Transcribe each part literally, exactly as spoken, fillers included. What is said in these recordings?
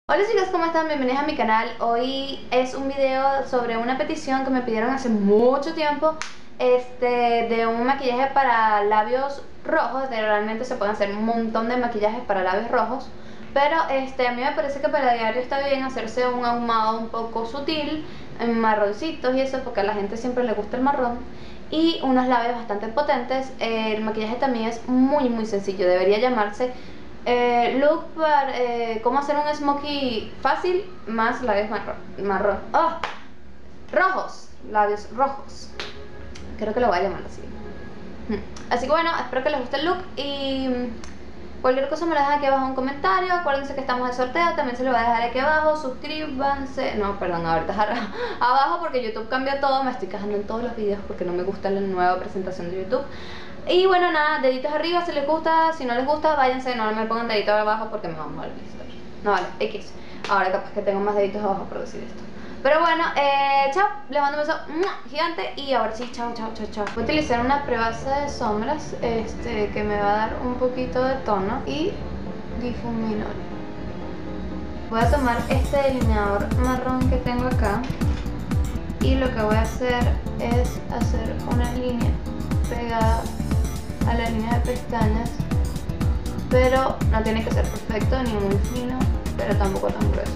Hola chicos, ¿cómo están? Bienvenidos a mi canal. Hoy es un video sobre una petición que me pidieron hace mucho tiempo, este, de un maquillaje para labios rojos. De, realmente se pueden hacer un montón de maquillajes para labios rojos, pero este, a mí me parece que para diario está bien hacerse un ahumado un poco sutil, en marroncitos y eso, porque a la gente siempre le gusta el marrón, y unos labios bastante potentes. El maquillaje también es muy muy sencillo, debería llamarse Eh, look para eh, cómo hacer un smokey fácil más labios marrón, marrón. Oh, rojos, labios rojos. Creo que lo voy a llamar así. Hmm. Así que bueno, espero que les guste el look y cualquier cosa me lo dejan aquí abajo en un comentario. Acuérdense que estamos de sorteo, también se lo voy a dejar aquí abajo. Suscríbanse, no, perdón, ahorita abajo porque YouTube cambió todo. Me estoy quejando en todos los videos porque no me gusta la nueva presentación de YouTube. Y bueno, nada, deditos arriba si les gusta. Si no les gusta, váyanse, no me pongan deditos abajo porque me van a molestar. No vale, X. Ahora capaz que tengo más deditos abajo por decir esto. Pero bueno, eh, chao, les mando un beso gigante y ahora sí, chao, chao, chao, chao. Voy a utilizar una prebase de sombras este, que me va a dar un poquito de tono y difumino. Voy a tomar este delineador marrón que tengo acá y lo que voy a hacer es hacer una línea pegada a la línea de pestañas, pero no tiene que ser perfecto ni muy fino, pero tampoco tan grueso.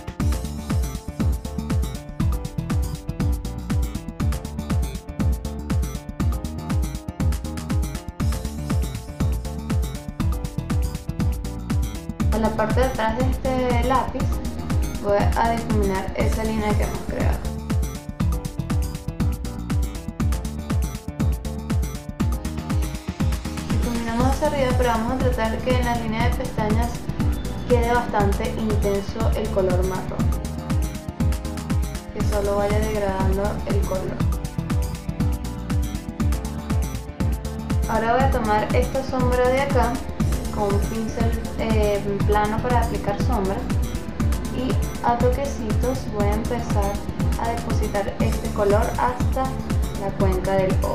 En la parte de atrás de este lápiz voy a difuminar esa línea que hemos creado. Difuminamos hacia arriba, pero vamos a tratar que en la línea de pestañas quede bastante intenso el color marrón, que solo vaya degradando el color. Ahora voy a tomar esta sombra de acá con un pincel eh, plano para aplicar sombra y a toquecitos voy a empezar a depositar este color hasta la cuenca del ojo.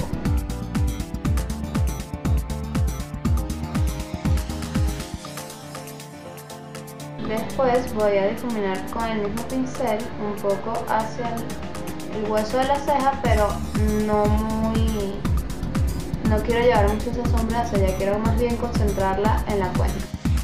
Después voy a difuminar con el mismo pincel un poco hacia el, el hueso de la ceja, pero no muy... no quiero llevar mucho esa sombra hacia allá, quiero más bien concentrarla en la cuenca.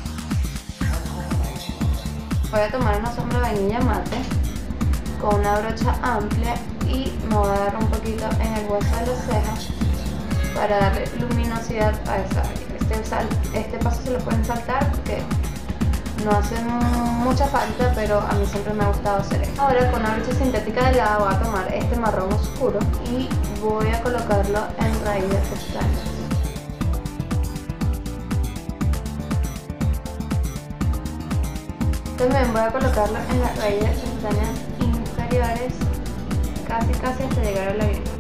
Voy a tomar una sombra vainilla mate con una brocha amplia y me voy a dar un poquito en el hueso de la ceja para darle luminosidad a esa área. Este, sal, este paso se lo pueden saltar porque no hace mucha falta, pero a mí siempre me ha gustado hacer esto. Ahora con una brocha sintética delgada voy a tomar este marrón oscuro y voy a colocarlo en raíz de pestañas. También voy a colocarlo en las raíces de pestañas inferiores, casi casi hasta llegar a la línea.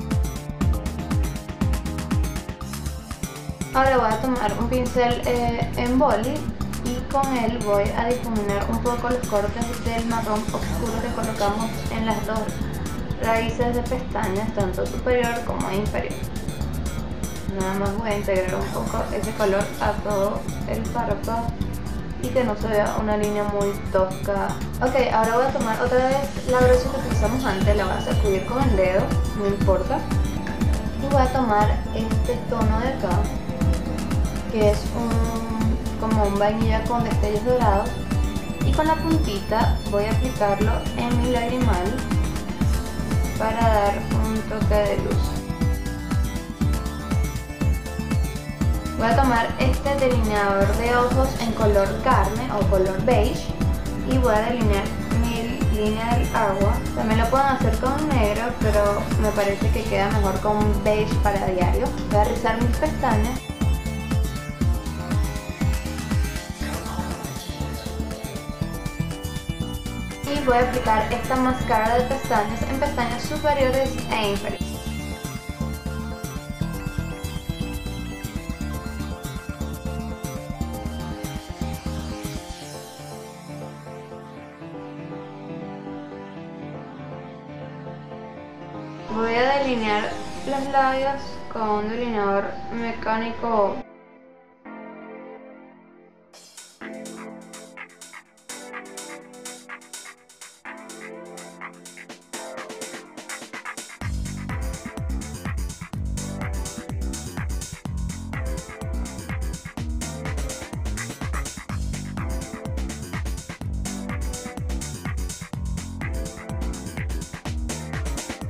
Ahora voy a tomar un pincel eh, en boli y con él voy a difuminar un poco los cortes del marrón oscuro que colocamos en las dos raíces de pestañas, tanto superior como inferior. Nada más voy a integrar un poco ese color a todo el párpado y que no se vea una línea muy tosca. Ok, ahora voy a tomar otra vez la brocha que utilizamos antes, la voy a sacudir con el dedo, no importa, y voy a tomar este tono de acá, que es un, como un vainilla con destellos dorados, y con la puntita voy a aplicarlo en mi lagrimal para dar un toque de luz. Voy a tomar este delineador de ojos en color carne o color beige y voy a delinear mi línea del agua. También lo pueden hacer con negro, pero me parece que queda mejor con beige para diario. Voy a rizar mis pestañas. Y voy a aplicar esta máscara de pestañas en pestañas superiores e inferiores. Voy a delinear los labios con un delineador mecánico.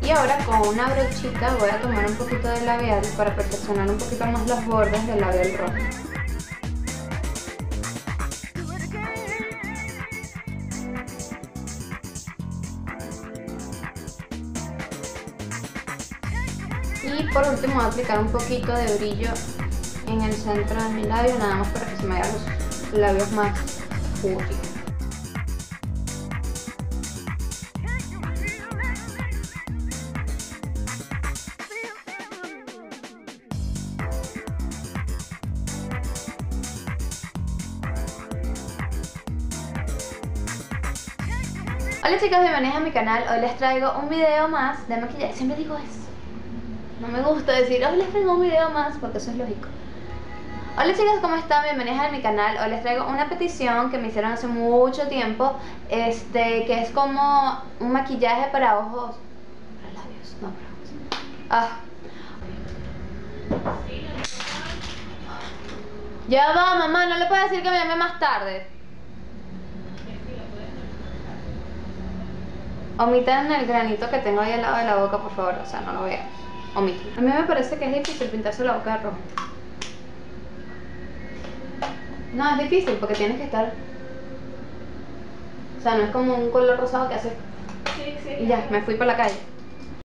Y ahora con una brochita voy a tomar un poquito de labial para perfeccionar un poquito más los bordes del labial rojo. Y por último voy a aplicar un poquito de brillo en el centro de mi labio, nada más para que se me hagan los labios más jugosos. Hola chicos, bienvenidos a mi canal. Hoy les traigo un video más de maquillaje. Siempre digo eso. No me gusta decir, hoy les traigo un video más, porque eso es lógico. Hola chicos, ¿cómo están? Bienvenidos a mi canal. Hoy les traigo una petición que me hicieron hace mucho tiempo, este, que es como un maquillaje para ojos, para labios, no para ojos. Ah. Ya va, mamá, no le puedo decir que me llame más tarde. Omitan el granito que tengo ahí al lado de la boca, por favor, o sea, no lo vean. Omiten. A mí me parece que es difícil pintarse la boca de rojo. No, es difícil porque tienes que estar... O sea, no es como un color rosado que hace... Sí, sí. Y ya, me fui por la calle.